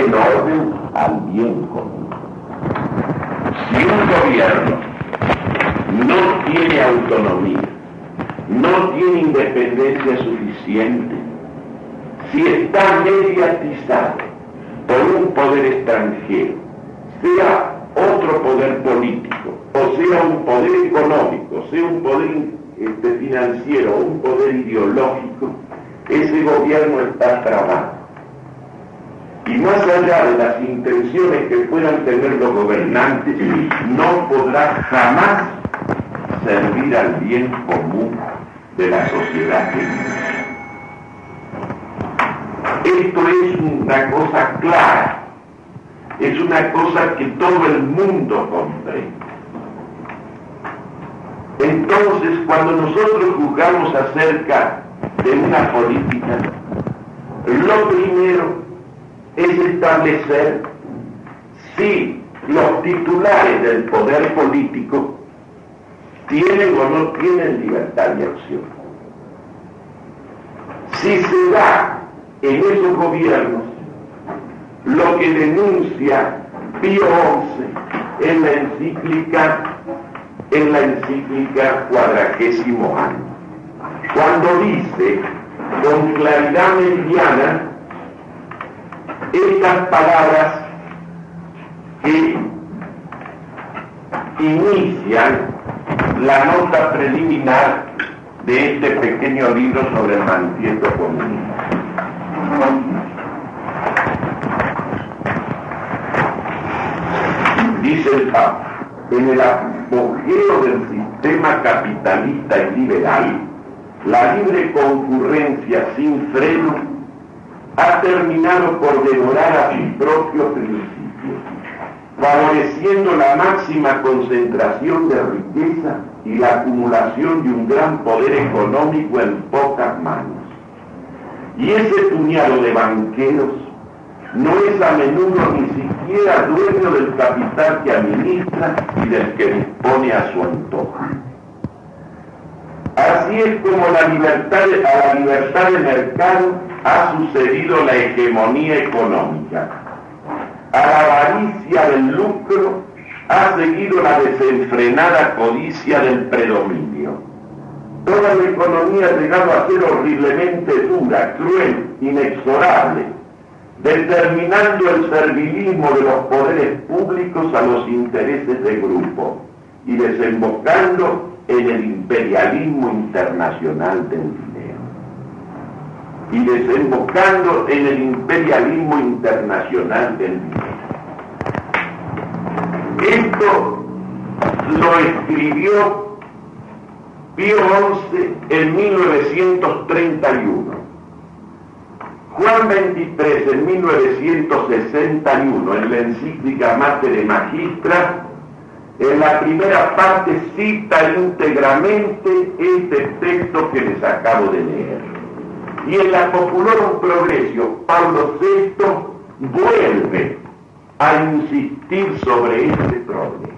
en orden al bien común. Si un gobierno no tiene autonomía, no tiene independencia suficiente, si está mediatizado por un poder extranjero, sea otro poder político, o sea un poder económico, sea un poder financiero, un poder ideológico, ese gobierno está trabado. Y más allá de las intenciones que puedan tener los gobernantes, no podrá jamás servir al bien común de la sociedad. Esto es una cosa clara, es una cosa que todo el mundo comprende. Entonces, cuando nosotros juzgamos acerca de una política, lo primero es establecer si los titulares del poder político tienen o no tienen libertad de acción. Si se da en esos gobiernos lo que denuncia Pío XI en la encíclica 40º año, cuando dice con claridad meridiana estas palabras que inician la nota preliminar de este pequeño libro sobre el manifiesto comunista. Dice el Papa: en el apogeo del sistema capitalista y liberal, la libre concurrencia sin freno ha terminado por devorar a sus propios principios, favoreciendo la máxima concentración de riqueza y la acumulación de un gran poder económico en pocas manos. Y ese puñado de banqueros no es a menudo ni siquiera dueño del capital que administra y del que dispone a su antojo. Así es como a la libertad de mercado ha sucedido la hegemonía económica. A la avaricia del lucro ha seguido la desenfrenada codicia del predominio. Toda la economía ha llegado a ser horriblemente dura, cruel, inexorable, determinando el servilismo de los poderes públicos a los intereses de grupo y desembocando en el imperialismo internacional del dinero. Esto lo escribió Pío XI en 1931, Juan XXIII en 1961, en la encíclica Mater Magistra. En la primera parte cita íntegramente este texto que les acabo de leer. Y en la Populorum Progressio, Pablo VI vuelve a insistir sobre este problema.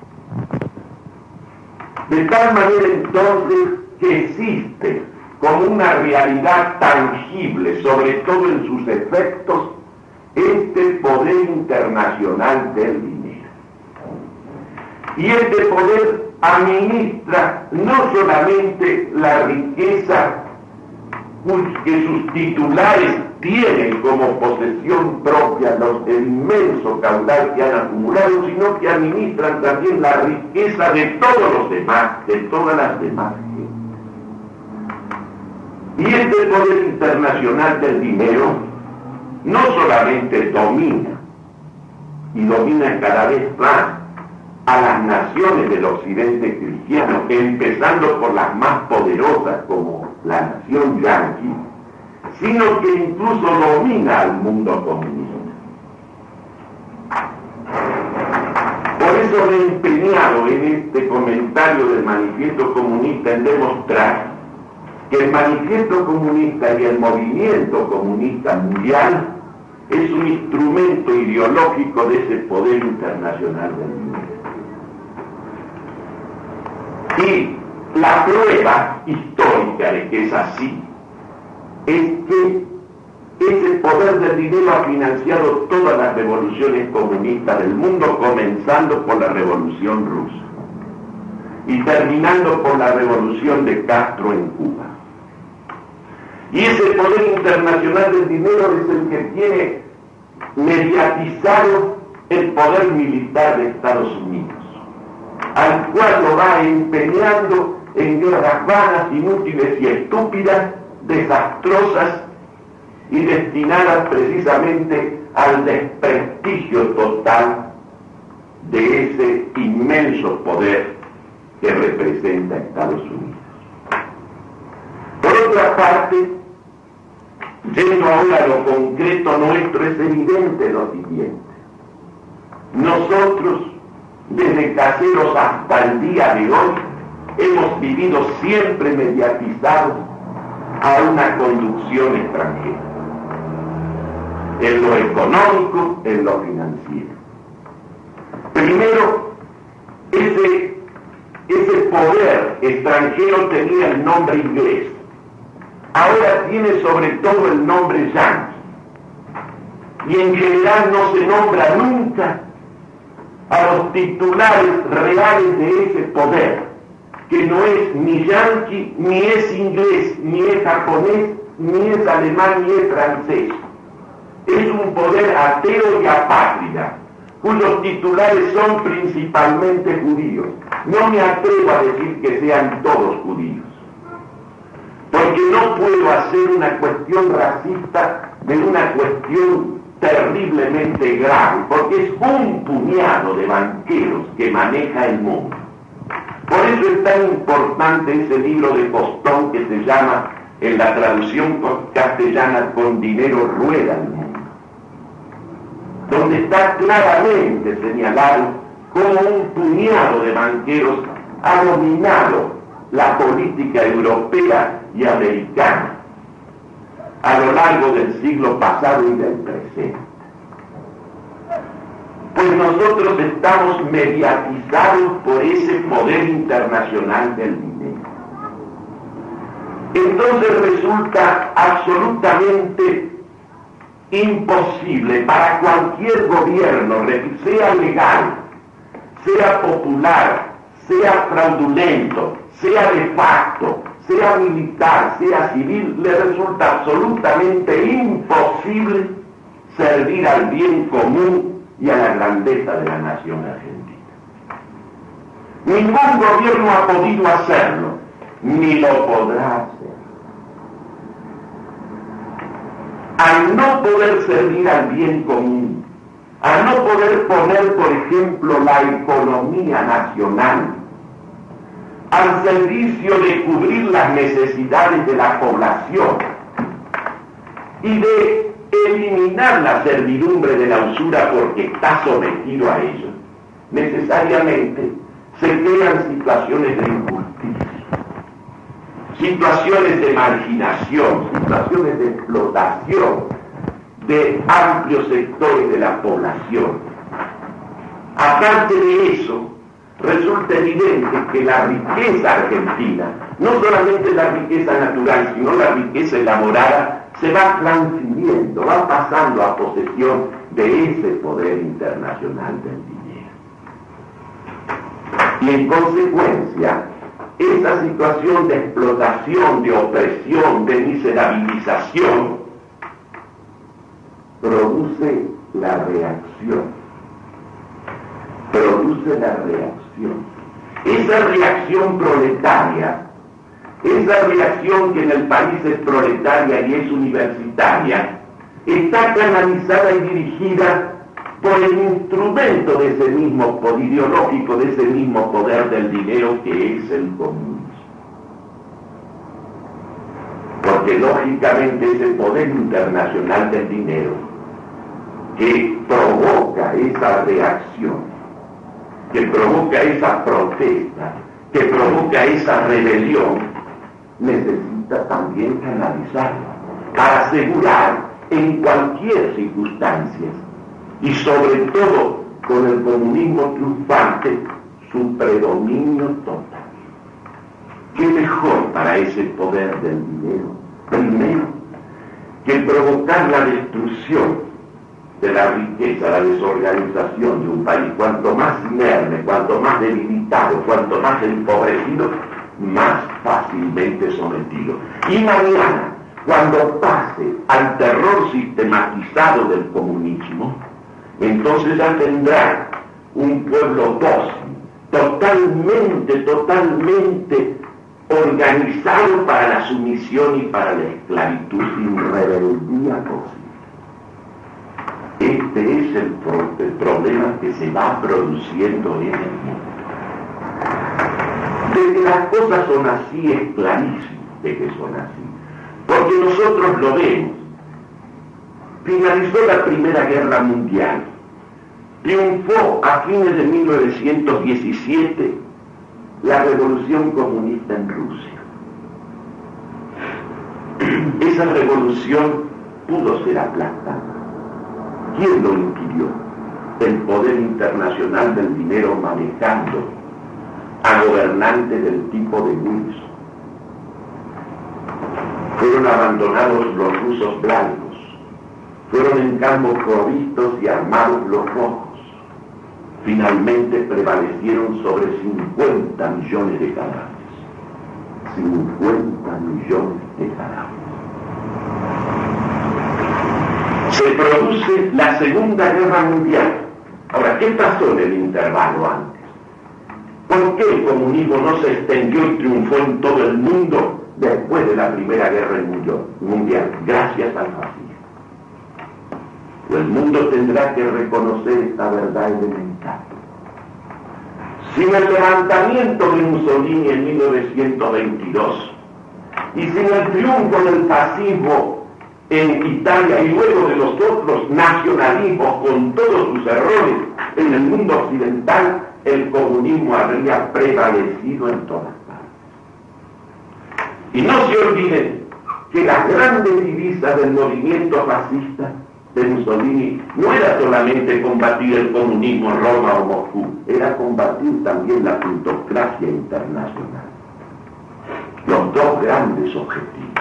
De tal manera entonces que existe como una realidad tangible, sobre todo en sus efectos, este poder internacional del dinero. Y este poder administra no solamente la riqueza que sus titulares tienen como posesión propia, el inmenso caudal que han acumulado, sino que administran también la riqueza de todos los demás, de todas las demás gentes. Y este poder internacional del dinero no solamente domina, y domina cada vez más a las naciones del occidente cristiano, empezando por las más poderosas como la nación yanqui, sino que incluso domina al mundo comunista. Por eso me he empeñado en este comentario del manifiesto comunista en demostrar que el manifiesto comunista y el movimiento comunista mundial es un instrumento ideológico de ese poder internacional del dinero. Y la prueba histórica de que es así es que ese poder del dinero ha financiado todas las revoluciones comunistas del mundo, comenzando por la Revolución Rusa y terminando por la revolución de Castro en Cuba. Y ese poder internacional del dinero es el que tiene mediatizado el poder militar de Estados Unidos, al cual lo va empeñando en guerras vanas, inútiles y estúpidas, desastrosas y destinadas precisamente al desprestigio total de ese inmenso poder que representa Estados Unidos. Por otra parte, yendo ahora a lo concreto nuestro, es evidente lo siguiente. Nosotros, desde caseros hasta el día de hoy, hemos vivido siempre mediatizados a una conducción extranjera, en lo económico, en lo financiero. Primero, ese poder extranjero tenía el nombre inglés. Ahora tiene sobre todo el nombre yanqui. Y en general no se nombra nunca a los titulares reales de ese poder, que no es ni yanqui, ni es inglés, ni es japonés, ni es alemán, ni es francés. Es un poder ateo y apátrida, cuyos titulares son principalmente judíos. No me atrevo a decir que sean todos judíos, porque no puedo hacer una cuestión racista de una cuestión terriblemente grave, porque es un puñado de banqueros que maneja el mundo. Por eso es tan importante ese libro de Postón que se llama, en la traducción castellana, Con dinero rueda el mundo, donde está claramente señalado cómo un puñado de banqueros ha dominado la política europea y americana a lo largo del siglo pasado y del presente. Pues nosotros estamos mediatizados por ese poder internacional del dinero. Entonces resulta absolutamente imposible para cualquier gobierno, sea legal, sea popular, sea fraudulento, sea de facto, sea militar, sea civil, le resulta absolutamente imposible servir al bien común y a la grandeza de la nación argentina. Ningún gobierno ha podido hacerlo, ni lo podrá hacer. Al no poder servir al bien común, al no poder poner, por ejemplo, la economía nacional al servicio de cubrir las necesidades de la población y de eliminar la servidumbre de la usura porque está sometido a ello, necesariamente se crean situaciones de injusticia, situaciones de marginación, situaciones de explotación de amplios sectores de la población. Aparte de eso, resulta evidente que la riqueza argentina, no solamente la riqueza natural, sino la riqueza elaborada, se va transfiriendo, va pasando a posesión de ese poder internacional del dinero. Y en consecuencia, esa situación de explotación, de opresión, de miserabilización, produce la reacción. Esa reacción proletaria, esa reacción que en el país es proletaria y es universitaria, está canalizada y dirigida por el instrumento de ese mismo poder ideológico, de ese mismo poder del dinero que es el comunismo. Porque lógicamente ese poder internacional del dinero que provoca esa reacción, que provoca esa protesta, que provoca esa rebelión, necesita también canalizarla para asegurar en cualquier circunstancia y sobre todo con el comunismo triunfante su predominio total. ¿Qué mejor para ese poder del dinero? Primero, que provocar la destrucción de la riqueza, la desorganización de un país. Cuanto más inerme, cuanto más debilitado, cuanto más empobrecido, más fácilmente sometido. Y mañana, cuando pase al terror sistematizado del comunismo, entonces ya tendrá un pueblo dócil, totalmente organizado para la sumisión y para la esclavitud, sin rebeldía posible. Este es el problema que se va produciendo en el mundo. De que las cosas son así, es clarísimo de que son así. Porque nosotros lo vemos. Finalizó la Primera Guerra Mundial. Triunfó a fines de 1917 la revolución comunista en Rusia. Esa revolución pudo ser aplastada. ¿Quién lo impidió? El poder internacional del dinero manejando a gobernantes del tipo de Wilson. Fueron abandonados los rusos blancos, fueron en cambio provistos y armados los rojos. Finalmente prevalecieron sobre 50 millones de cadáveres. 50 millones de cadáveres. Se produce la Segunda Guerra Mundial. Ahora, ¿qué pasó en el intervalo antes? ¿Por qué el comunismo no se extendió y triunfó en todo el mundo después de la Primera Guerra Mundial? Gracias al fascismo. El mundo tendrá que reconocer esta verdad elemental. Sin el levantamiento de Mussolini en 1922 y sin el triunfo del fascismo en Italia y luego de los otros nacionalismos con todos sus errores en el mundo occidental, el comunismo habría prevalecido en todas partes. Y no se olviden que las grandes divisas del movimiento fascista de Mussolini no era solamente combatir el comunismo en Roma o Moscú, era combatir también la plutocracia internacional. Los dos grandes objetivos.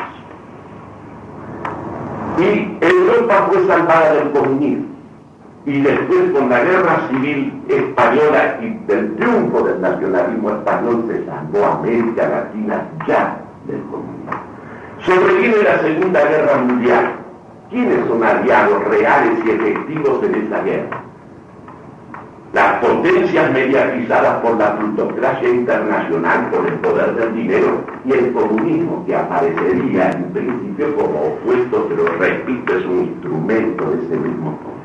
Y Europa fue salvada del comunismo. Y después, con la guerra civil española y del triunfo del nacionalismo español, se salvó América Latina ya del comunismo. Sobreviene la Segunda Guerra Mundial. ¿Quiénes son aliados reales y efectivos en esa guerra? Las potencias mediatizadas por la plutocracia internacional, por el poder del dinero, y el comunismo, que aparecería en principio como opuesto, pero repito, es un instrumento de ese mismo poder.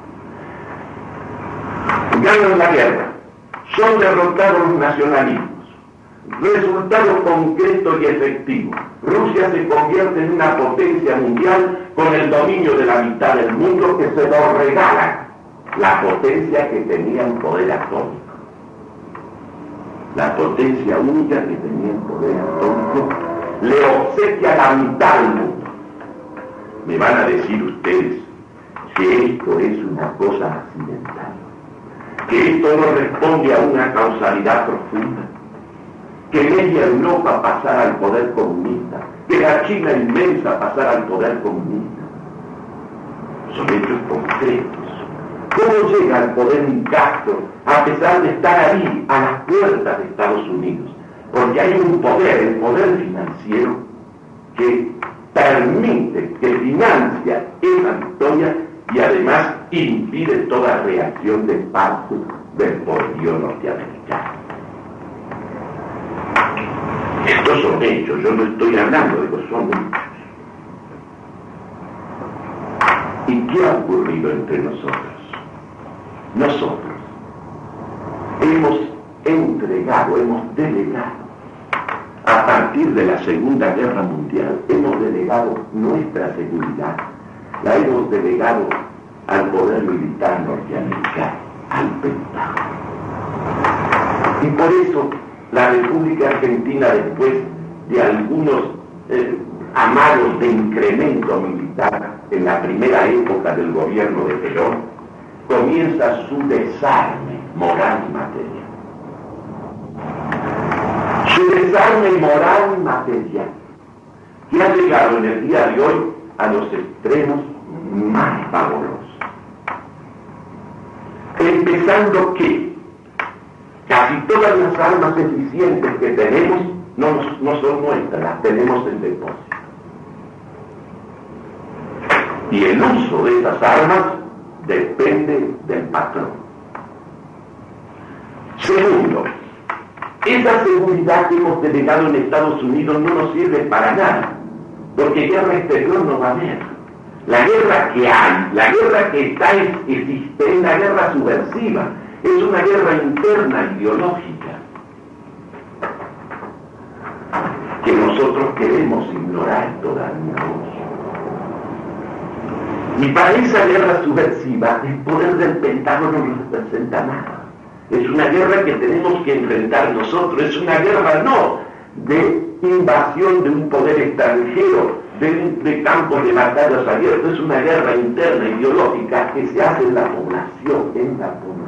Ganan la guerra, son derrotados los nacionalismos. Resultado concreto y efectivo: Rusia se convierte en una potencia mundial con el dominio de la mitad del mundo, que se lo regala la potencia que tenía el poder atómico. La potencia única que tenía el poder atómico le obsequia la mitad del mundo. Me van a decir ustedes que esto es una cosa accidental, que esto no responde a una causalidad profunda, que media Europa pasara al poder comunista, que la China inmensa pasara al poder comunista. Son hechos concretos. ¿Cómo llega al poder un Castro a pesar de estar ahí, a las puertas de Estados Unidos? Porque hay un poder, el poder financiero, que permite, que financia esa victoria y además impide toda reacción de parte del poderío norteamericano. Estos son hechos, yo no estoy hablando de que son hechos. ¿Y qué ha ocurrido entre nosotros? Nosotros hemos entregado, hemos delegado, a partir de la Segunda Guerra Mundial, hemos delegado nuestra seguridad, la hemos delegado al poder militar norteamericano, al Pentágono. Y por eso la República Argentina, después de algunos amagos de incremento militar en la primera época del gobierno de Perón, comienza su desarme moral y material. Su desarme moral y material, que ha llegado en el día de hoy a los extremos más pavorosos. Empezando que casi todas las armas eficientes que tenemos no son nuestras, las tenemos en depósito. Y el uso de esas armas depende del patrón. Segundo, esa seguridad que hemos delegado en Estados Unidos no nos sirve para nada, porque guerra exterior no va a haber. La guerra que hay, la guerra que está existe, es la guerra subversiva, es una guerra interna ideológica que nosotros queremos ignorar todavía hoy. Y para esa guerra subversiva, el poder del Pentágono no representa nada. Es una guerra que tenemos que enfrentar nosotros. Es una guerra no de invasión de un poder extranjero, de campos de batallas abiertos. Es una guerra interna ideológica que se hace en la población,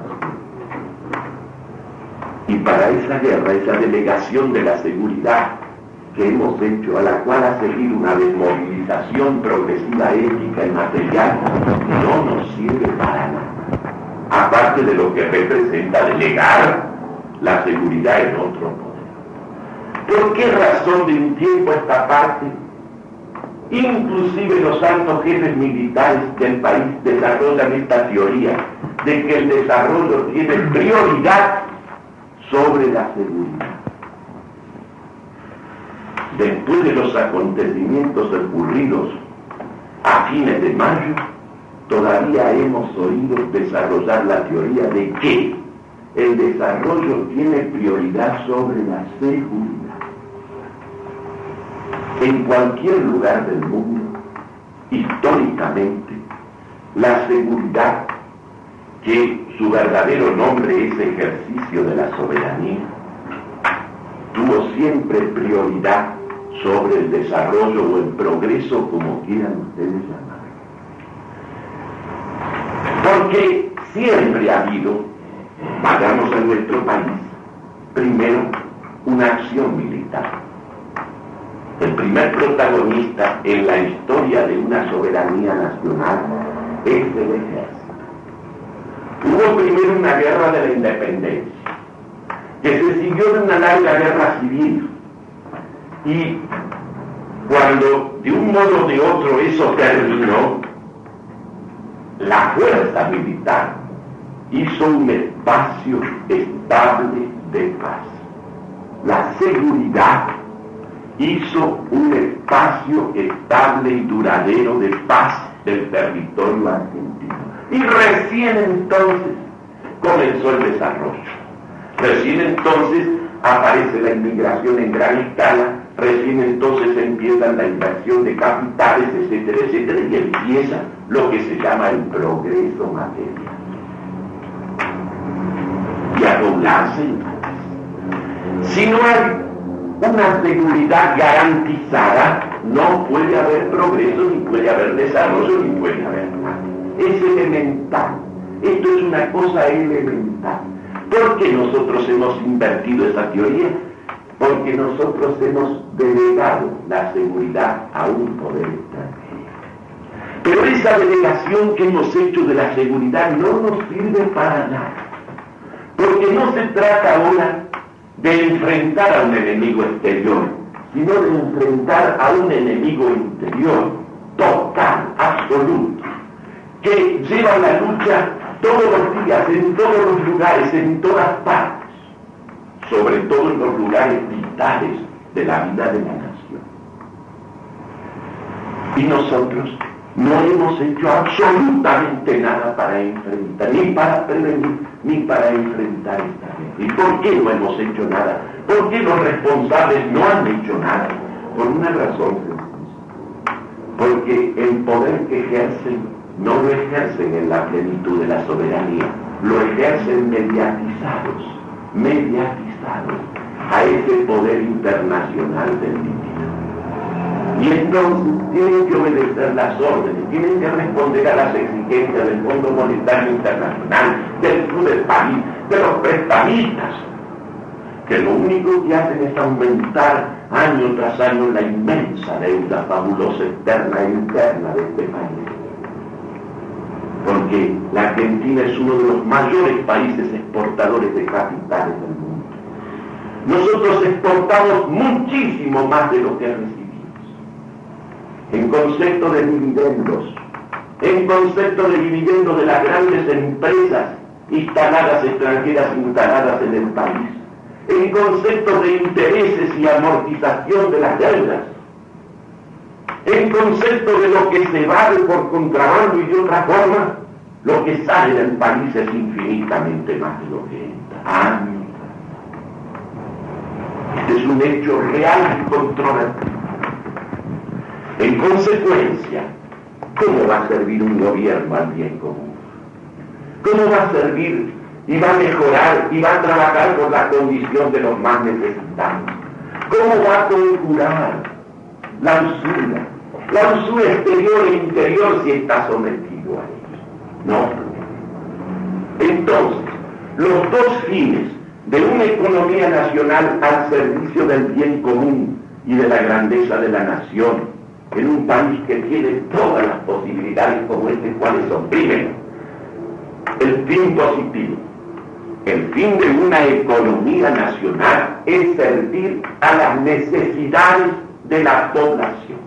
Y para esa guerra, esa delegación de la seguridad que hemos hecho, a la cual ha seguido una desmovilización progresiva ética y material, no nos sirve para nada. Aparte de lo que representa delegar la seguridad en otro poder. ¿Por qué razón de un tiempo a esta parte, inclusive los altos jefes militares del país desarrollan esta teoría de que el desarrollo tiene prioridad sobre la seguridad? Después de los acontecimientos ocurridos a fines de mayo, todavía hemos oído desarrollar la teoría de que el desarrollo tiene prioridad sobre la seguridad. En cualquier lugar del mundo, históricamente, la seguridad, que su verdadero nombre es ejercicio de la soberanía, tuvo siempre prioridad sobre el desarrollo o el progreso, como quieran ustedes llamar. Porque siempre ha habido, vayamos a nuestro país, primero una acción militar. El primer protagonista en la historia de una soberanía nacional es el ejército. Hubo primero una guerra de la independencia, que se siguió de una larga guerra civil, y cuando de un modo o de otro eso terminó, la fuerza militar hizo un espacio estable de paz. La seguridad hizo un espacio estable y duradero de paz del territorio argentino. Y recién entonces comenzó el desarrollo. Recién entonces aparece la inmigración en gran escala, recién entonces empieza la inversión de capitales, etcétera, etcétera, y empieza lo que se llama el progreso material. Y a doblarse en paz. Si no hay una seguridad garantizada, no puede haber progreso, ni puede haber desarrollo, ni puede haber nada. Es elemental. Esto es una cosa elemental. ¿Por qué nosotros hemos invertido esa teoría? Porque nosotros hemos delegado la seguridad a un poder extranjero. Pero esa delegación que hemos hecho de la seguridad no nos sirve para nada. Porque no se trata ahora de enfrentar a un enemigo exterior, sino de enfrentar a un enemigo interior, total, absoluto, que lleva la lucha todos los días, en todos los lugares, en todas partes, sobre todo en los lugares vitales de la vida de la nación. Y nosotros no hemos hecho absolutamente nada para enfrentar, ni para prevenir, ni para enfrentar esta guerra. ¿Y por qué no hemos hecho nada? ¿Por qué los responsables no han hecho nada? Por una razón sencilla. Porque el poder que ejercen no lo ejercen en la plenitud de la soberanía, lo ejercen mediatizados a ese poder internacional del dinero. Y entonces tienen que obedecer las órdenes, tienen que responder a las exigencias del Fondo Monetario Internacional, del Club del París, de los prestamistas, que lo único que hacen es aumentar año tras año la inmensa deuda fabulosa externa e interna de este país. Porque la Argentina es uno de los mayores países exportadores de capitales del mundo. Nosotros exportamos muchísimo más de lo que recibimos. En concepto de dividendos, de las grandes empresas extranjeras instaladas en el país, en concepto de intereses y amortización de las deudas, en concepto de lo que se vale por contrabando y de otra forma, lo que sale del país es infinitamente más de lo que entra. Este es un hecho real y controvertido. En consecuencia, ¿cómo va a servir un gobierno al bien común? ¿Cómo va a servir y va a mejorar y va a trabajar por la condición de los más necesitados? ¿Cómo va a conjurar la usura exterior e interior si está sometido a ello? No. Entonces, los dos fines de una economía nacional al servicio del bien común y de la grandeza de la nación, en un país que tiene todas las posibilidades como este, ¿cuáles son? Primero, el fin positivo. El fin de una economía nacional es servir a las necesidades de la población,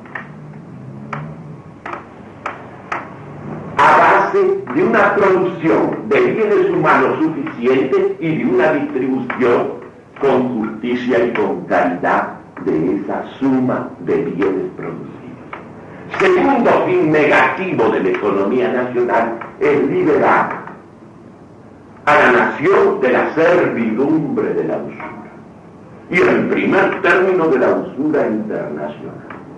a base de una producción de bienes humanos suficientes y de una distribución con justicia y con calidad de esa suma de bienes producidos. Segundo fin negativo de la economía nacional es liberar a la nación de la servidumbre de la usura. Y en primer término de la usura internacional.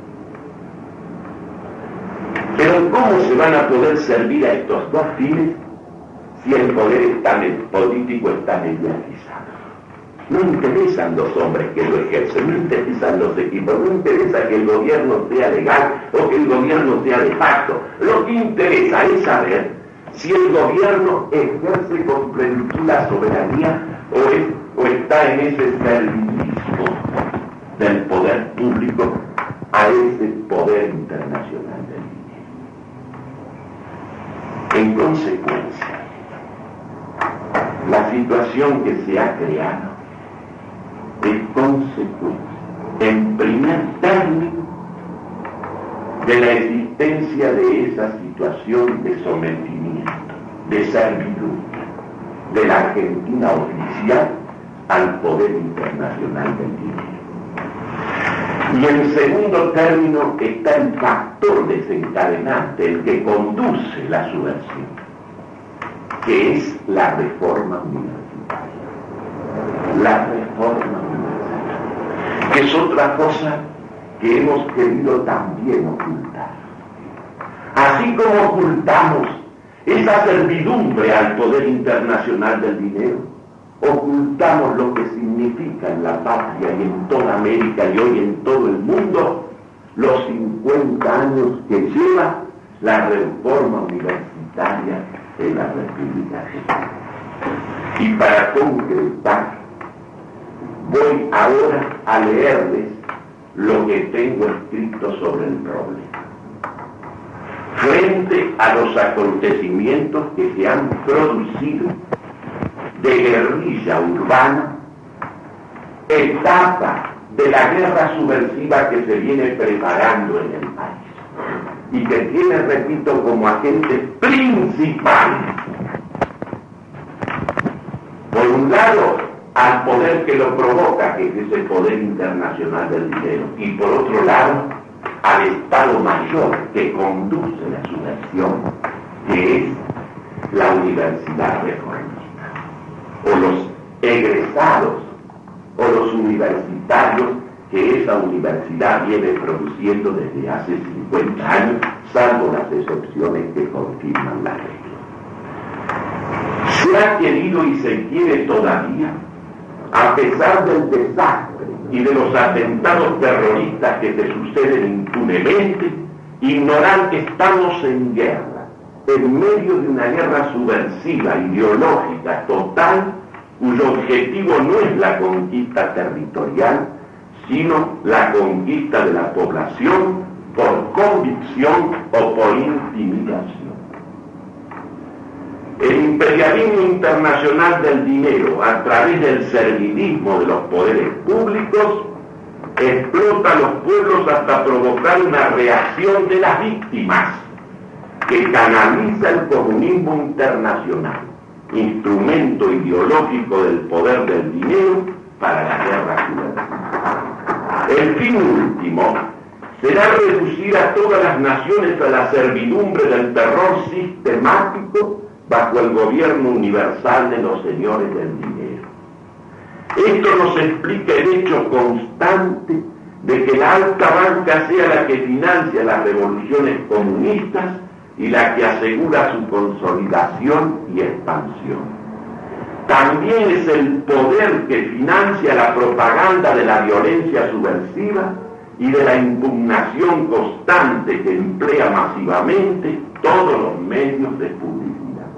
Pero ¿cómo se van a poder servir a estos dos fines si el poder político está mediatizado? No interesan los hombres que lo ejercen, no interesan los equipos, no interesa que el gobierno sea legal o que el gobierno sea de facto. Lo que interesa es saber si el gobierno ejerce con plenitud la soberanía o está en ese servilismo del poder público a ese poder internacional del dinero. En consecuencia, la situación que se ha creado es consecuencia, en primer término, de la existencia de esa situación de sometimiento, de servidumbre de la Argentina oficial al poder internacional del dinero. Y en segundo término está el factor desencadenante, el que conduce la subversión, que es la reforma universitaria. La reforma universitaria, que es otra cosa que hemos querido también ocultar. Así como ocultamos esa servidumbre al poder internacional del dinero, ocultamos lo que significa en la patria y en toda América y hoy en todo el mundo los 50 años que lleva la reforma universitaria de la República Argentina. Y para concretar, voy ahora a leerles lo que tengo escrito sobre el problema. Frente a los acontecimientos que se han producido de guerrilla urbana, etapa de la guerra subversiva que se viene preparando en el país y que tiene, repito, como agente principal, por un lado, al poder que lo provoca, que es ese poder internacional del dinero, y por otro lado, al Estado Mayor que conduce la subversión, que es la Universidad Reformista, o los egresados, o los universitarios que esa universidad viene produciendo desde hace 50 años, salvo las excepciones que confirman la regla. Se ha querido y se quiere todavía, a pesar del desastre y de los atentados terroristas que se suceden impunemente, ignorar que estamos en guerra, en medio de una guerra subversiva, ideológica, total, cuyo objetivo no es la conquista territorial, sino la conquista de la población por convicción o por intimidación. El imperialismo internacional del dinero, a través del servilismo de los poderes públicos, explota a los pueblos hasta provocar una reacción de las víctimas, que canaliza el comunismo internacional, instrumento ideológico del poder del dinero para la guerra civil. El fin último será reducir a todas las naciones a la servidumbre del terror sistemático bajo el gobierno universal de los señores del dinero. Esto nos explica el hecho constante de que la alta banca sea la que financia las revoluciones comunistas y la que asegura su consolidación y expansión. También es el poder que financia la propaganda de la violencia subversiva y de la impugnación constante que emplea masivamente todos los medios de publicidad.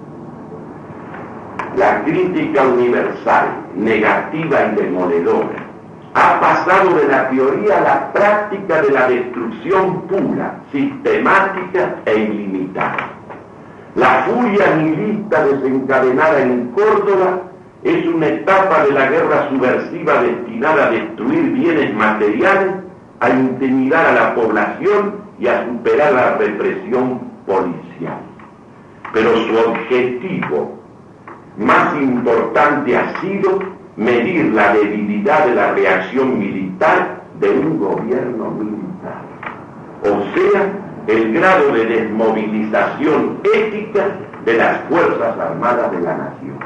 La crítica universal, negativa y demoledora, ha pasado de la teoría a la práctica de la destrucción pura, sistemática e ilimitada. La furia nihilista desencadenada en Córdoba es una etapa de la guerra subversiva destinada a destruir bienes materiales, a intimidar a la población y a superar la represión policial. Pero su objetivo más importante ha sido medir la debilidad de la reacción militar de un gobierno militar, o sea, el grado de desmovilización ética de las Fuerzas Armadas de la nación.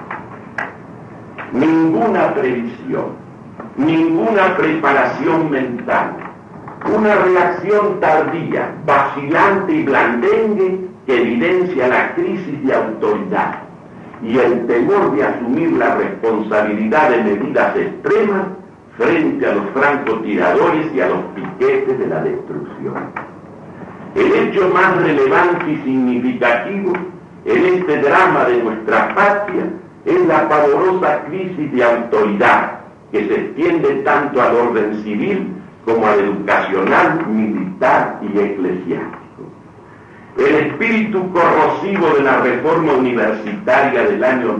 Ninguna previsión, ninguna preparación mental, una reacción tardía, vacilante y blandengue que evidencia la crisis de autoridad y el temor de asumir la responsabilidad de medidas extremas frente a los francotiradores y a los piquetes de la destrucción. El hecho más relevante y significativo en este drama de nuestra patria es la pavorosa crisis de autoridad que se extiende tanto al orden civil como al educacional, militar y eclesiástico. El espíritu corrosivo de la reforma universitaria del año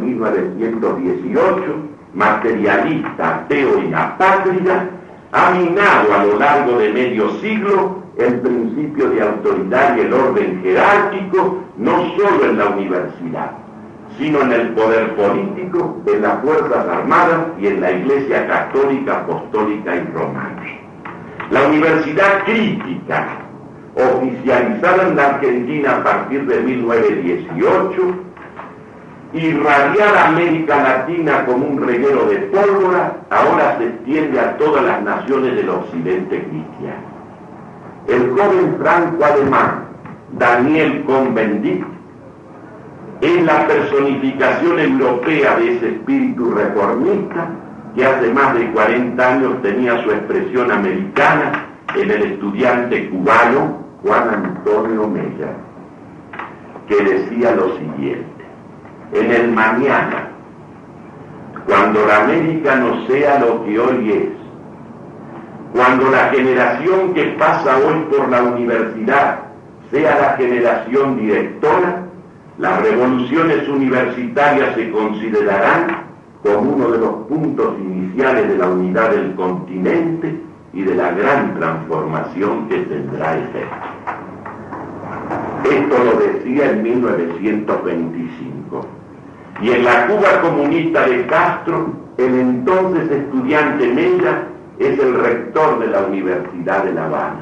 1918, materialista, ateo y apátrida, ha minado a lo largo de medio siglo el principio de autoridad y el orden jerárquico, no solo en la universidad, sino en el poder político, en las Fuerzas Armadas y en la Iglesia Católica, Apostólica y Romana. La universidad crítica, oficializada en la Argentina a partir de 1918, irradiada a América Latina como un reguero de pólvora, ahora se extiende a todas las naciones del occidente cristiano. El joven franco alemán Daniel Cohn-Bendit es la personificación europea de ese espíritu reformista que hace más de 40 años tenía su expresión americana en el estudiante cubano Juan Antonio Mella, que decía lo siguiente: en el mañana, cuando la América no sea lo que hoy es, cuando la generación que pasa hoy por la universidad sea la generación directora, las revoluciones universitarias se considerarán como uno de los puntos iniciales de la unidad del continente y de la gran transformación que tendrá efecto. Esto lo decía en 1925. Y en la Cuba comunista de Castro, el entonces estudiante Mella es el rector de la Universidad de La Habana.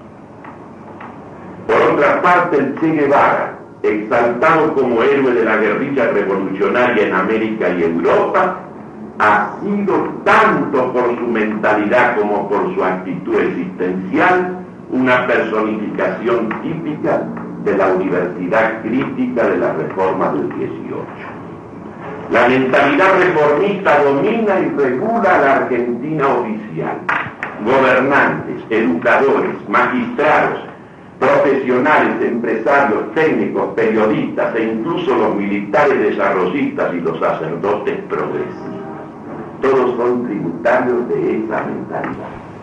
Por otra parte, el Che Guevara, exaltado como héroe de la guerrilla revolucionaria en América y Europa, ha sido tanto por su mentalidad como por su actitud existencial una personificación típica de la universidad crítica de la reforma del 18. La mentalidad reformista domina y regula a la Argentina oficial. Gobernantes, educadores, magistrados, profesionales, empresarios, técnicos, periodistas e incluso los militares desarrollistas y los sacerdotes progresistas. Todos son tributarios de esa mentalidad.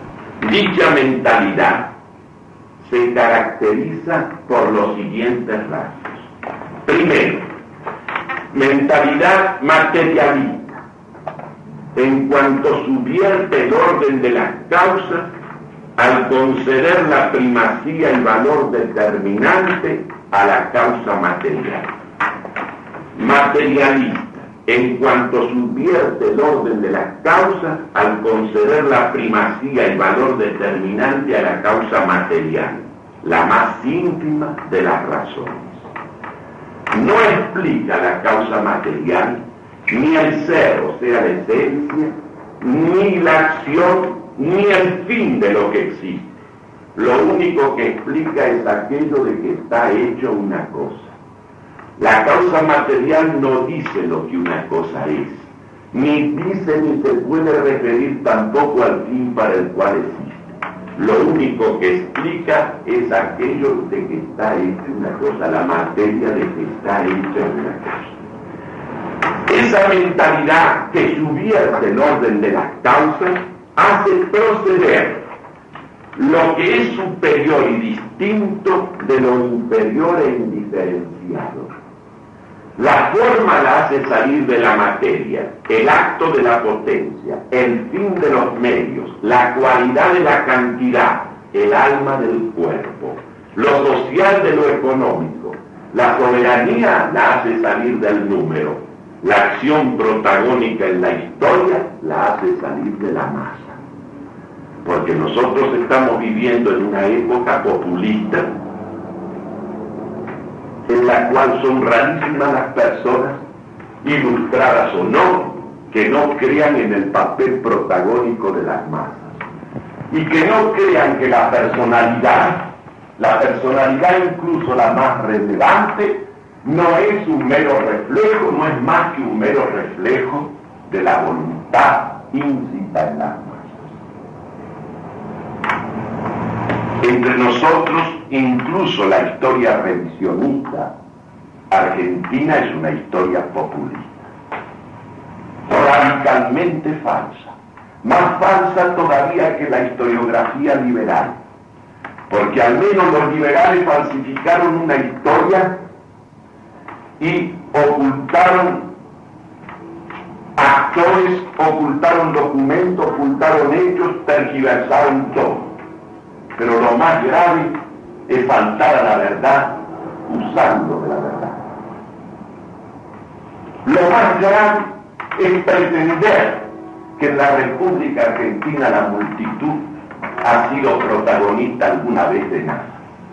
Dicha mentalidad se caracteriza por los siguientes rasgos. Primero, mentalidad materialista, en cuanto subvierte el orden de las causas al conceder la primacía y valor determinante a la causa material. Materialista, en cuanto subvierte el orden de las causas al conceder la primacía y valor determinante a la causa material, la más íntima de las razones. No explica la causa material, ni el ser, o sea, la esencia, ni la acción, ni el fin de lo que existe. Lo único que explica es aquello de que está hecho una cosa. La causa material no dice lo que una cosa es, ni dice ni se puede referir tampoco al fin para el cual existe. Lo único que explica es aquello de que está hecha una cosa, la materia de que está hecha una cosa. Esa mentalidad que subvierte el orden de las causas hace proceder lo que es superior y distinto de lo inferior e indiferenciado. La forma la hace salir de la materia, el acto de la potencia, el fin de los medios, la cualidad de la cantidad, el alma del cuerpo, lo social de lo económico. La soberanía la hace salir del número, la acción protagónica en la historia la hace salir de la masa. Porque nosotros estamos viviendo en una época populista, en la cual son rarísimas las personas, ilustradas o no, que no crean en el papel protagónico de las masas. Y que no crean que la personalidad incluso la más relevante, no es un mero reflejo, no es más que un mero reflejo de la voluntad íncita en las masas. Entre nosotros, incluso la historia revisionista argentina es una historia populista, radicalmente falsa, más falsa todavía que la historiografía liberal, porque al menos los liberales falsificaron una historia y ocultaron actores, ocultaron documentos, ocultaron hechos, tergiversaron todo. Pero lo más grave es faltar a la verdad usando de la verdad. Lo más grave es pretender que en la República Argentina la multitud ha sido protagonista alguna vez de nada.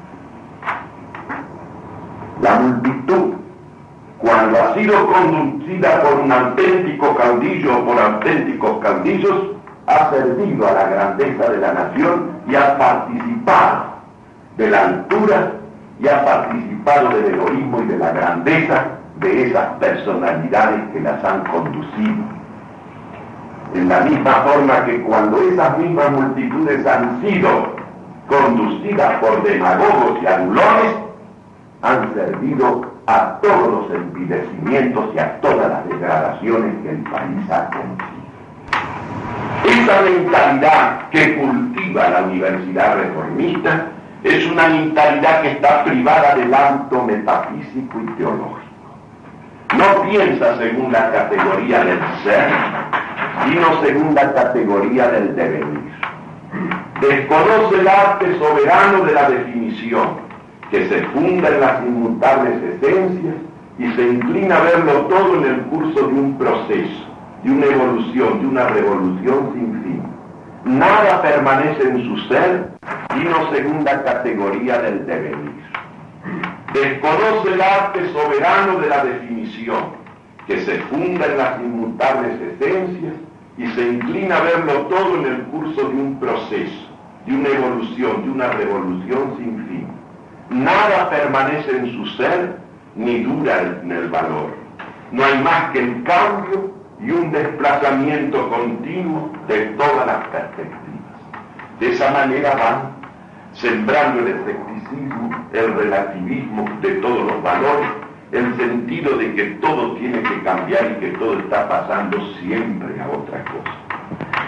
La multitud, cuando ha sido conducida por un auténtico caudillo o por auténticos caudillos, ha servido a la grandeza de la nación y ha participado de la altura y ha participado del heroísmo y de la grandeza de esas personalidades que las han conducido. En la misma forma que cuando esas mismas multitudes han sido conducidas por demagogos y adulones, han servido a todos los envilecimientos y a todas las degradaciones que el país ha conocido. Esa mentalidad que cultiva la Universidad Reformista es una mentalidad que está privada del ámbito metafísico y teológico. No piensa según la categoría del ser, sino según la categoría del devenir. Desconoce el arte soberano de la definición, que se funda en las inmutables esencias y se inclina a verlo todo en el curso de un proceso, de una evolución, de una revolución sin fin. Nada permanece en su ser, sino según la categoría del devenir. Desconoce el arte soberano de la definición, que se funda en las inmutables esencias y se inclina a verlo todo en el curso de un proceso, de una evolución, de una revolución sin fin. Nada permanece en su ser, ni dura en el valor. No hay más que el cambio y un desplazamiento continuo de todas las perspectivas. De esa manera van sembrando el escepticismo, el relativismo de todos los valores, el sentido de que todo tiene que cambiar y que todo está pasando siempre a otra cosa.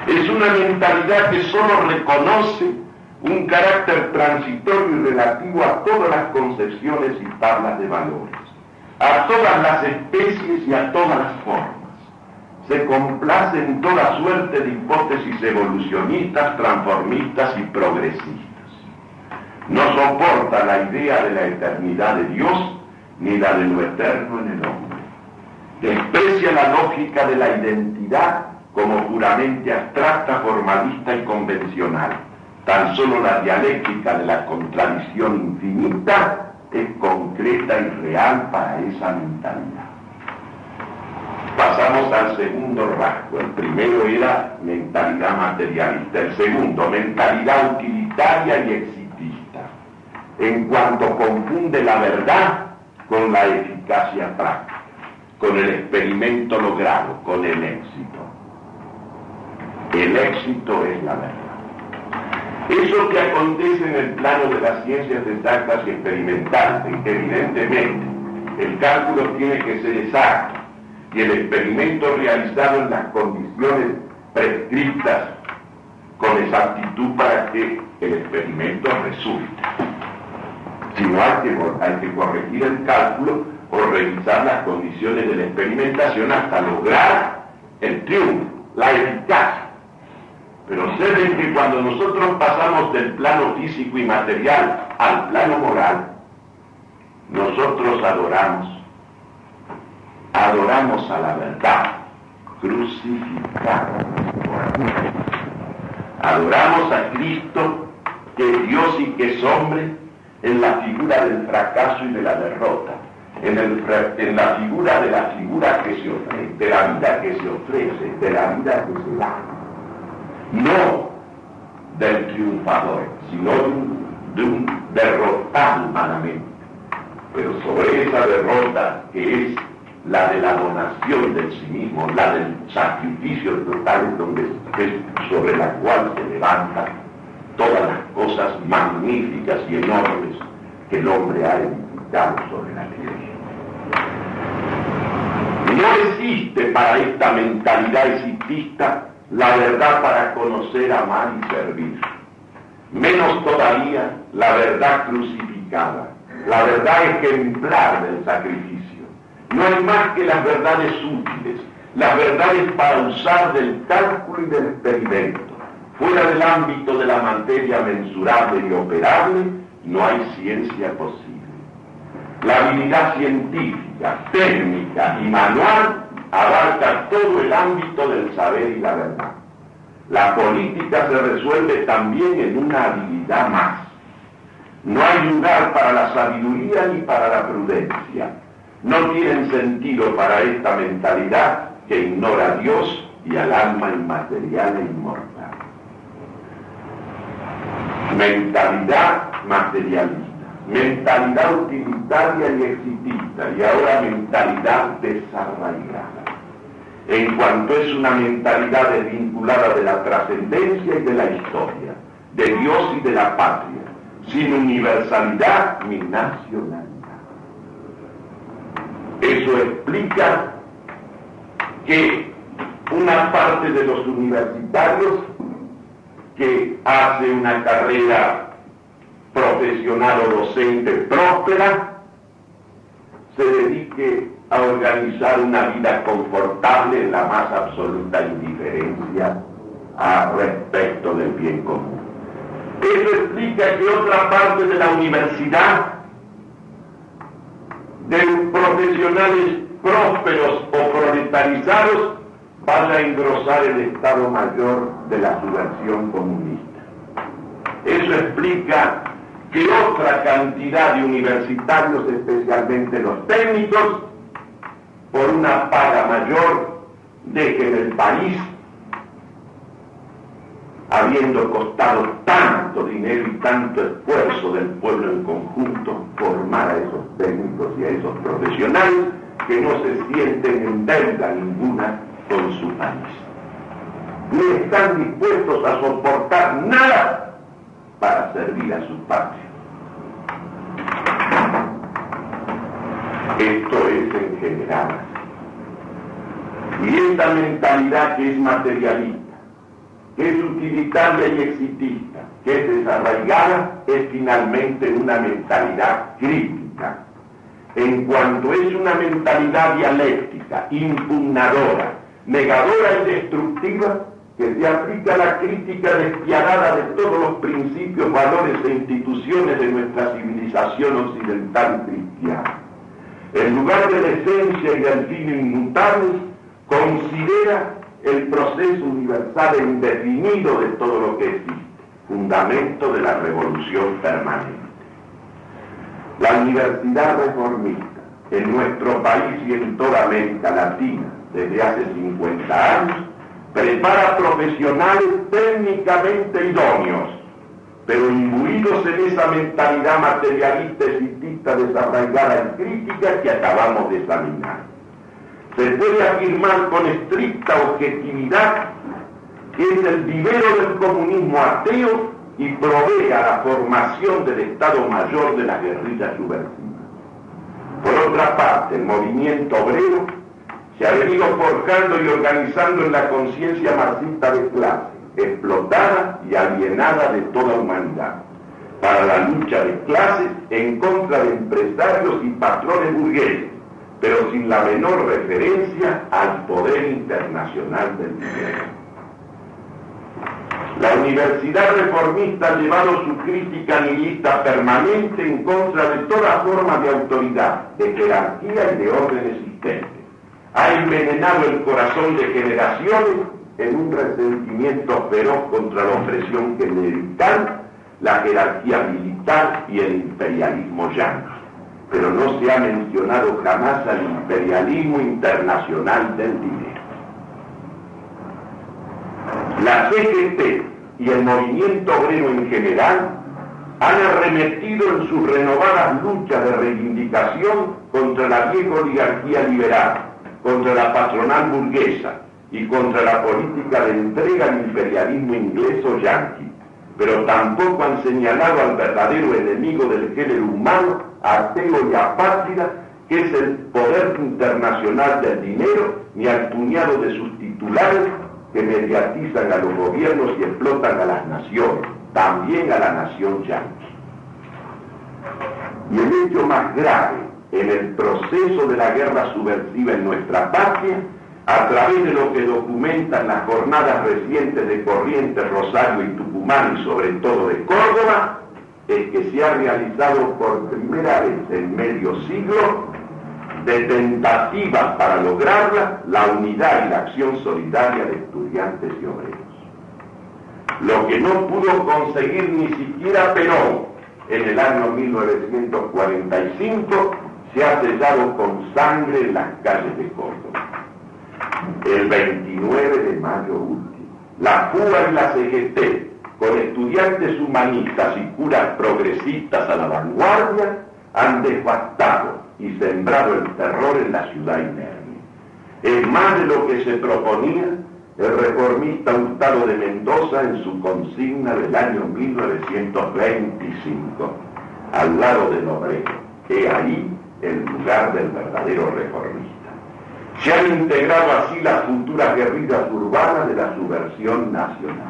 Es una mentalidad que solo reconoce un carácter transitorio y relativo a todas las concepciones y tablas de valores, a todas las especies y a todas las formas. Se complace en toda suerte de hipótesis evolucionistas, transformistas y progresistas. No soporta la idea de la eternidad de Dios ni la de lo eterno en el hombre. Desprecia la lógica de la identidad como puramente abstracta, formalista y convencional. Tan solo la dialéctica de la contradicción infinita es concreta y real para esa mentalidad. Pasamos al segundo rasgo. El primero era mentalidad materialista. El segundo, mentalidad utilitaria y exitista, en cuanto confunde la verdad con la eficacia práctica, con el experimento logrado, con el éxito. El éxito es la verdad. Eso que acontece en el plano de las ciencias exactas y experimentales, evidentemente, el cálculo tiene que ser exacto y el experimento realizado en las condiciones prescritas con exactitud para que el experimento resulte. Si no, hay que corregir el cálculo o revisar las condiciones de la experimentación hasta lograr el triunfo, la eficacia. Pero observen que cuando nosotros pasamos del plano físico y material al plano moral, nosotros adoramos a la verdad crucificada. Adoramos a Cristo, que es Dios y que es hombre, en la figura del fracaso y de la derrota, en la figura de la figura que se ofrece, de la vida que se ofrece, de la vida que se da. No del triunfador, sino de un derrotado humanamente. Pero sobre esa derrota, que es la de la donación del sí mismo, la del sacrificio total, sobre la cual se levantan todas las cosas magníficas y enormes que el hombre ha edificado sobre la tierra. No existe para esta mentalidad exitista la verdad para conocer, amar y servir. Menos todavía la verdad crucificada, la verdad ejemplar del sacrificio. No hay más que las verdades útiles, las verdades para usar del cálculo y del experimento. Fuera del ámbito de la materia mensurable y operable, no hay ciencia posible. La habilidad científica, técnica y manual abarca todo el ámbito del saber y la verdad. La política se resuelve también en una habilidad más. No hay lugar para la sabiduría ni para la prudencia. No tienen sentido para esta mentalidad que ignora a Dios y al alma inmaterial e inmortal. Mentalidad materialista, mentalidad utilitaria y exitista, y ahora mentalidad desarraigada. En cuanto es una mentalidad desvinculada de la trascendencia y de la historia, de Dios y de la patria, sin universalidad ni nacionalidad. Eso explica que una parte de los universitarios que hace una carrera profesional o docente próspera se dedique a organizar una vida confortable en la más absoluta indiferencia respecto del bien común. Eso explica que otra parte de la universidad, de profesionales prósperos o proletarizados, vaya a engrosar el Estado Mayor de la subversión comunista. Eso explica que otra cantidad de universitarios, especialmente los técnicos, por una paga mayor, dejen el país, habiendo costado tanto dinero y tanto esfuerzo del pueblo en conjunto formar a esos técnicos y a esos profesionales que no se sienten en deuda ninguna con su país, ni están dispuestos a soportar nada para servir a su patria. Esto es en general. Y esta mentalidad que es materialista, que es utilitaria y exitista, que es desarraigada, es finalmente una mentalidad crítica. En cuanto es una mentalidad dialéctica, impugnadora, negadora y destructiva, que se aplica a la crítica despiadada de todos los principios, valores e instituciones de nuestra civilización occidental y cristiana. En lugar de la esencia y del fin inmutables, considera el proceso universal e indefinido de todo lo que existe, fundamento de la revolución permanente. La Universidad Reformista, en nuestro país y en toda América Latina, desde hace 50 años, prepara profesionales técnicamente idóneos, pero imbuidos en esa mentalidad materialista, exitista, desarraigada y crítica que acabamos de examinar. Se puede afirmar con estricta objetividad que es el vivero del comunismo ateo y provee a la formación del Estado Mayor de las guerrillas subversivas. Por otra parte, el movimiento obrero se ha venido forjando y organizando en la conciencia marxista de clase, explotada y alienada de toda humanidad, para la lucha de clases en contra de empresarios y patrones burgueses, pero sin la menor referencia al poder internacional del dinero. La Universidad Reformista ha llevado su crítica nihilista permanente en contra de toda forma de autoridad, de jerarquía y de orden existente. Ha envenenado el corazón de generaciones en un resentimiento feroz contra la opresión clerical, la jerarquía militar y el imperialismo yanqui. Pero no se ha mencionado jamás al imperialismo internacional del dinero. La CGT y el movimiento obrero en general han arremetido en sus renovadas luchas de reivindicación contra la vieja oligarquía liberal, contra la patronal burguesa y contra la política de entrega al imperialismo inglés o yanqui, pero tampoco han señalado al verdadero enemigo del género humano, ateo y apátrida, que es el poder internacional del dinero, ni al puñado de sus titulares que mediatizan a los gobiernos y explotan a las naciones, también a la nación yanqui. Y el hecho más grave en el proceso de la guerra subversiva en nuestra patria, a través de lo que documentan las jornadas recientes de Corrientes, Rosario y Tucumán y sobre todo de Córdoba, es que se ha realizado por primera vez en medio siglo de tentativas para lograrla la unidad y la acción solidaria de estudiantes y obreros. Lo que no pudo conseguir ni siquiera Perón en el año 1945 se ha sellado con sangre en las calles de Córdoba. El 29 de mayo último, la FUA y la CGT, con estudiantes humanistas y curas progresistas a la vanguardia, han devastado y sembrado el terror en la ciudad inerme. Es más de lo que se proponía el reformista Hurtado de Mendoza en su consigna del año 1925, al lado del obrero, que ahí el lugar del verdadero reformista. Se han integrado así las futuras guerrillas urbanas de la subversión nacional.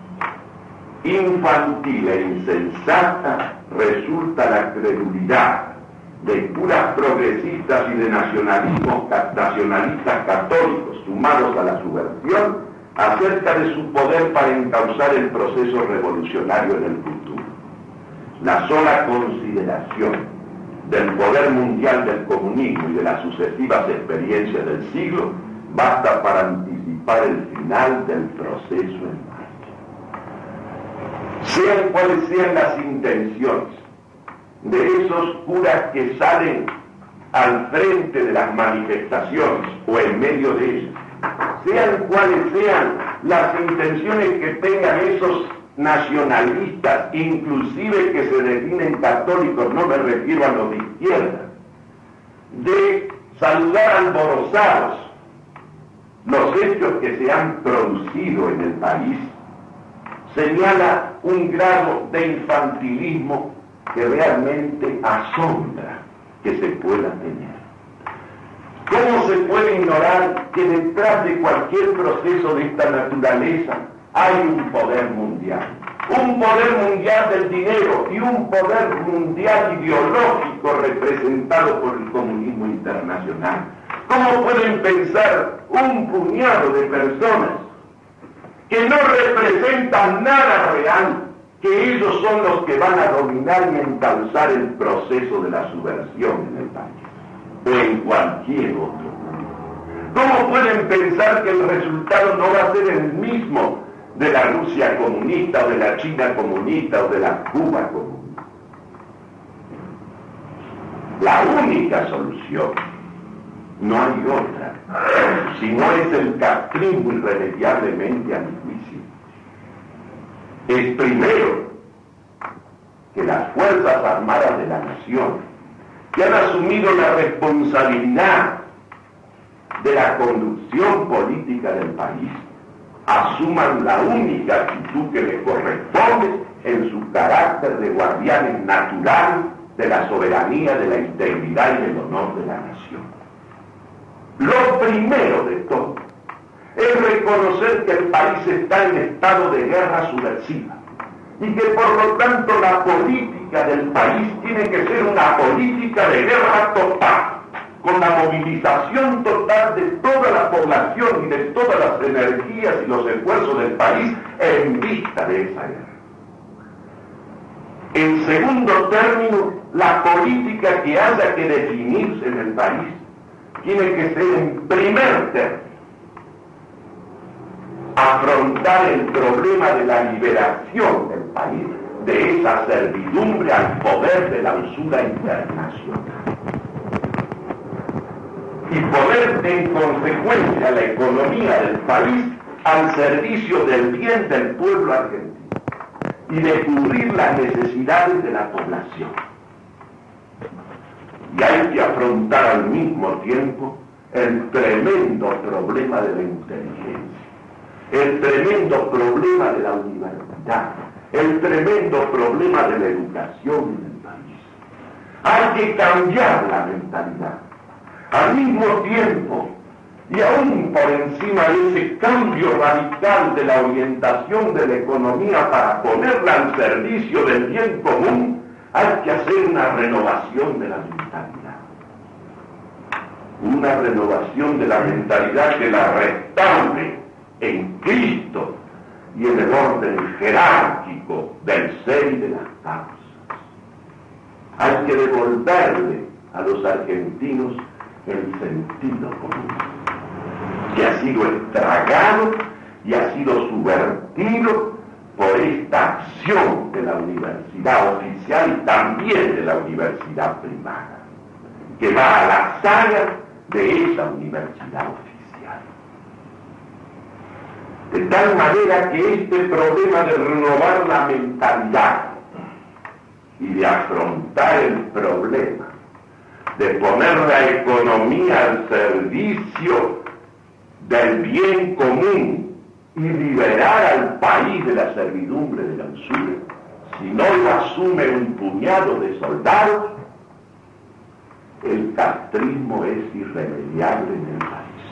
Infantil e insensata resulta la credulidad de curas progresistas y de nacionalistas católicos sumados a la subversión acerca de su poder para encauzar el proceso revolucionario en el futuro. La sola consideración del poder mundial del comunismo y de las sucesivas experiencias del siglo basta para anticipar el final del proceso en marcha. Sean cuales sean las intenciones de esos curas que salen al frente de las manifestaciones o en medio de ellas, sean cuales sean las intenciones que tengan esos nacionalistas, inclusive que se definen católicos, no me refiero a los de izquierda, de saludar alborozados los hechos que se han producido en el país, señala un grado de infantilismo que realmente asombra que se pueda tener. ¿Cómo se puede ignorar que detrás de cualquier proceso de esta naturaleza hay un poder mundial del dinero y un poder mundial ideológico representado por el comunismo internacional. ¿Cómo pueden pensar un puñado de personas que no representan nada real, que ellos son los que van a dominar y encauzar el proceso de la subversión en el país o en cualquier otro? ¿Cómo pueden pensar que el resultado no va a ser el mismo de la Rusia comunista o de la China comunista o de la Cuba comunista? La única solución, no hay otra, si no es el castrismo irremediablemente a mi juicio, es primero que las Fuerzas Armadas de la Nación, que han asumido la responsabilidad de la conducción política del país, asuman la única actitud que les corresponde en su carácter de guardianes naturales de la soberanía, de la integridad y del honor de la nación. Lo primero de todo es reconocer que el país está en estado de guerra subversiva y que por lo tanto la política del país tiene que ser una política de guerra total, con la movilización total de toda la población y de todas las energías y los esfuerzos del país en vista de esa guerra. En segundo término, la política que haya que definirse en el país tiene que ser, en primer término, afrontar el problema de la liberación del país de esa servidumbre al poder de la usura internacional y poner en consecuencia la economía del país al servicio del bien del pueblo argentino y de cubrir las necesidades de la población. Y hay que afrontar al mismo tiempo el tremendo problema de la inteligencia, el tremendo problema de la universidad, el tremendo problema de la educación en el país. Hay que cambiar la mentalidad. Al mismo tiempo, y aún por encima de ese cambio radical de la orientación de la economía para ponerla al servicio del bien común, hay que hacer una renovación de la mentalidad. Una renovación de la mentalidad que la restaure en Cristo y en el orden jerárquico del ser y de las causas. Hay que devolverle a los argentinos el sentido común, que ha sido estragado y ha sido subvertido por esta acción de la universidad oficial y también de la universidad privada, que va a la saga de esa universidad oficial. De tal manera que este problema de renovar la mentalidad y de afrontar el problema de poner la economía al servicio del bien común y liberar al país de la servidumbre de la usura, si no lo asume un puñado de soldados, el castrismo es irremediable en el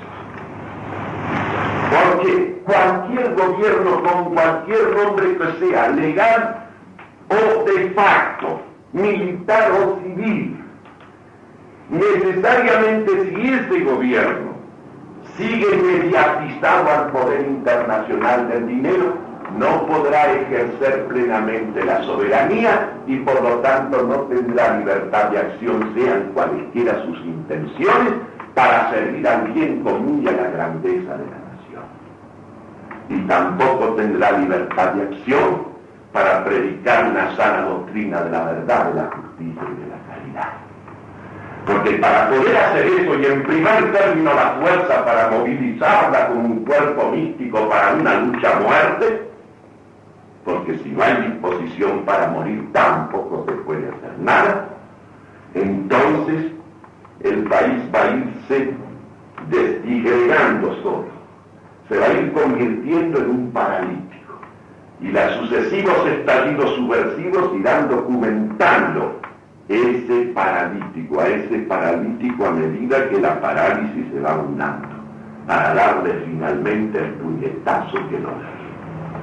país. Porque cualquier gobierno con cualquier nombre que sea, legal o de facto, militar o civil, necesariamente si ese gobierno sigue mediatizado al poder internacional del dinero, no podrá ejercer plenamente la soberanía y por lo tanto no tendrá libertad de acción, sean cualesquiera sus intenciones, para servir al bien común y a la grandeza de la nación. Y tampoco tendrá libertad de acción para predicar una sana doctrina de la verdad, de la justicia y de la caridad. Porque para poder hacer eso, y en primer término la fuerza para movilizarla como un cuerpo místico para una lucha a muerte, porque si no hay disposición para morir tampoco se puede hacer nada, entonces el país va a irse desdigregando solo, se va a ir convirtiendo en un paralítico, y los sucesivos estallidos subversivos irán documentando ese paralítico a medida que la parálisis se va unando, para darle finalmente el puñetazo que lo da.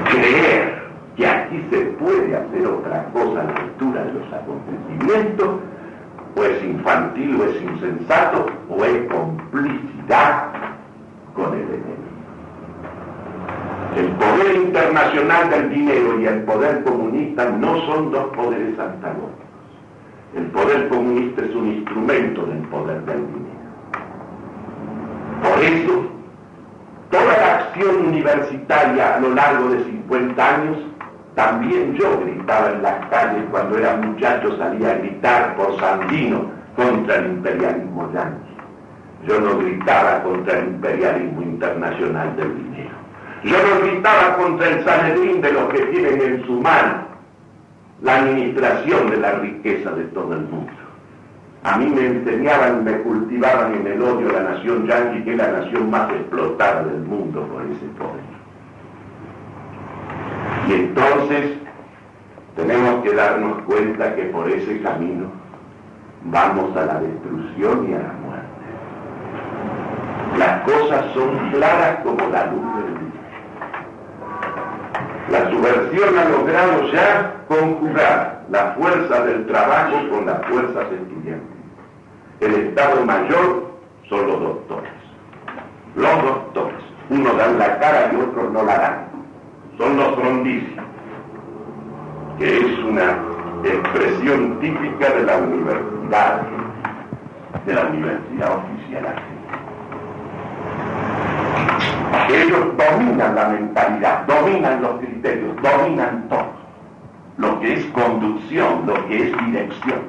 creer que aquí se puede hacer otra cosa a la altura de los acontecimientos, o es infantil, o es insensato, o es complicidad con el enemigo. El poder internacional del dinero y el poder comunista no son dos poderes antagónicos. El poder comunista es un instrumento del poder del dinero. Por eso, toda la acción universitaria a lo largo de 50 años, también yo gritaba en las calles cuando era muchacho, salía a gritar por Sandino contra el imperialismo yanqui. Yo no gritaba contra el imperialismo internacional del dinero. Yo no gritaba contra el Sanedrín de los que tienen en su mano la administración de la riqueza de todo el mundo. A mí me enseñaban, me cultivaban en el odio a la nación yanqui, que es la nación más explotada del mundo por ese poder. Y entonces tenemos que darnos cuenta que por ese camino vamos a la destrucción y a la muerte. Las cosas son claras como la luz del día. La subversión ha logrado ya conjugar la fuerza del trabajo con las fuerzas estudiantiles. El Estado Mayor son los doctores. Los doctores. Unos dan la cara y otros no la dan. Son los frondicios, que es una expresión típica de la universidad oficial argentina. Ellos dominan la mentalidad, dominan los criterios, dominan todo, lo que es conducción, lo que es dirección.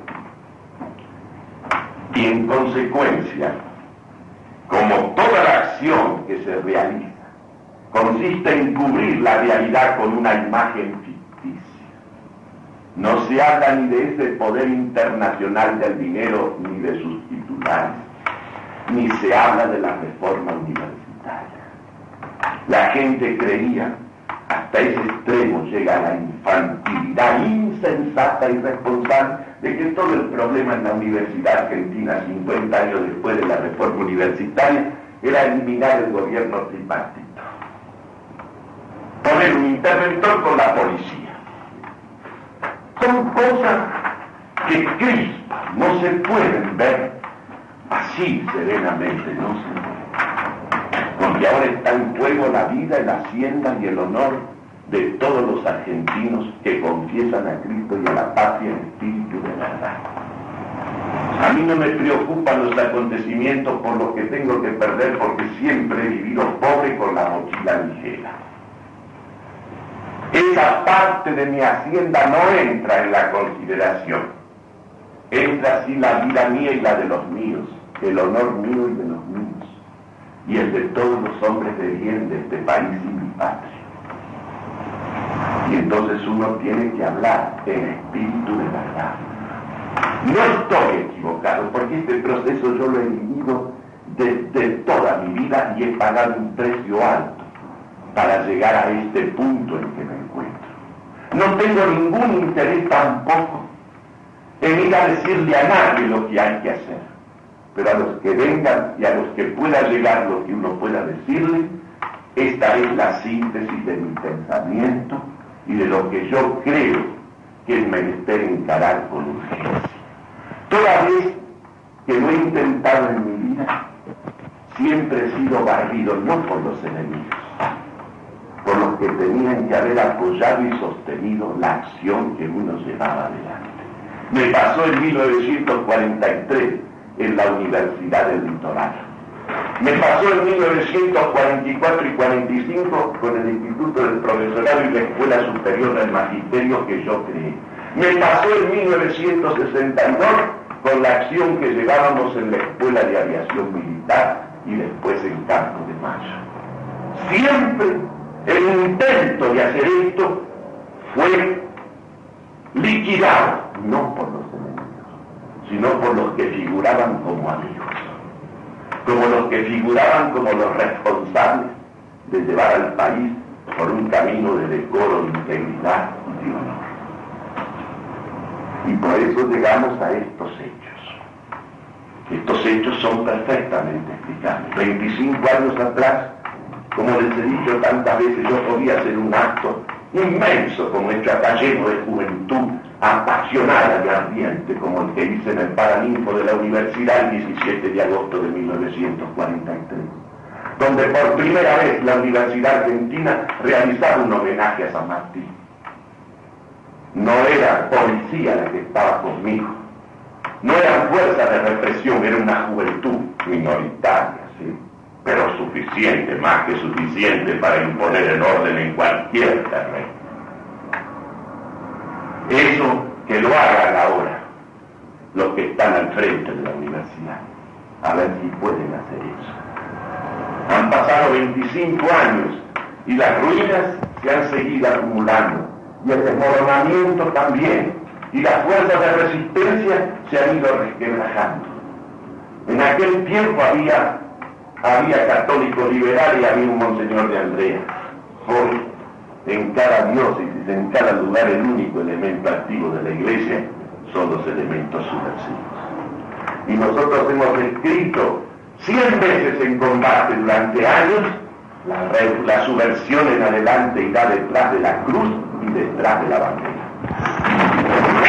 Y en consecuencia, como toda la acción que se realiza consiste en cubrir la realidad con una imagen ficticia, no se habla ni de ese poder internacional del dinero ni de sus titulares, ni se habla de la reforma universitaria. La gente creía, hasta ese extremo llega la infantilidad insensata y irresponsable, de que todo el problema en la universidad argentina 50 años después de la reforma universitaria era eliminar el gobierno tripartito, poner un interventor con la policía. Son cosas que crispan, no se pueden ver así serenamente, no se pueden. Porque ahora está en juego la vida, la hacienda y el honor de todos los argentinos que confiesan a Cristo y a la patria en espíritu de verdad. A mí no me preocupan los acontecimientos por los que tengo que perder, porque siempre he vivido pobre con la mochila ligera. Esa parte de mi hacienda no entra en la consideración. Entra así la vida mía y la de los míos, el honor mío y de los míos, y el de todos los hombres de bien de este país y mi patria. Y entonces uno tiene que hablar en espíritu de verdad. No estoy equivocado, porque este proceso yo lo he vivido desde toda mi vida y he pagado un precio alto para llegar a este punto en que me encuentro. No tengo ningún interés tampoco en ir a decirle a nadie lo que hay que hacer, pero a los que vengan y a los que pueda llegar lo que uno pueda decirle, esta es la síntesis de mi pensamiento y de lo que yo creo que es menester encarar con urgencia. Toda vez que lo he intentado en mi vida, siempre he sido barrido no por los enemigos, por los que tenían que haber apoyado y sostenido la acción que uno llevaba adelante. Me pasó en 1943 en la Universidad del Litoral. Me pasó en 1944 y 45 con el Instituto del Profesorado y la Escuela Superior del Magisterio que yo creé. Me pasó en 1962 con la acción que llevábamos en la Escuela de Aviación Militar y después en Campo de Mayo. Siempre el intento de hacer esto fue liquidado, no por los enemigos, sino por los que figuraban como amigos, como los que figuraban como los responsables de llevar al país por un camino de decoro, de integridad y de honor. Y por eso llegamos a estos hechos. Estos hechos son perfectamente explicables. 25 años atrás, como les he dicho tantas veces, yo podía hacer un acto inmenso como este, está lleno de juventud apasionada y ardiente, como el que hice en el Paraninfo de la Universidad el 17 de agosto de 1943, donde por primera vez la Universidad Argentina realizaba un homenaje a San Martín. No era policía la que estaba conmigo, no eran fuerzas de represión, era una juventud minoritaria, ¿sí?, pero suficiente, más que suficiente para imponer el orden en cualquier terreno. Eso que lo hagan ahora los que están al frente de la universidad, a ver si pueden hacer eso. Han pasado 25 años y las ruinas se han seguido acumulando, y el desmoronamiento también, y las fuerzas de resistencia se han ido resquebrajando. En aquel tiempo había católicos liberales y había un monseñor de Andrea. Hoy, en cada diócesis, en cada lugar, el único elemento activo de la Iglesia son los elementos subversivos. Y nosotros hemos escrito 100 veces en combate durante años la subversión en adelante irá detrás de la cruz y detrás de la bandera.